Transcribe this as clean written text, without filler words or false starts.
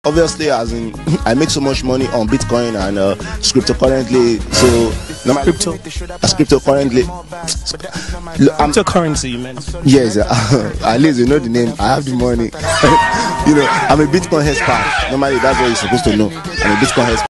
Obviously, as in, I make so much money on Bitcoin and cryptocurrently. So, cryptocurrently. Cryptocurrency, you meant? Yes, at least you know the name. I have the money. I'm a Bitcoin expert. Normally, that's what you're supposed to know. I'm a Bitcoin expert.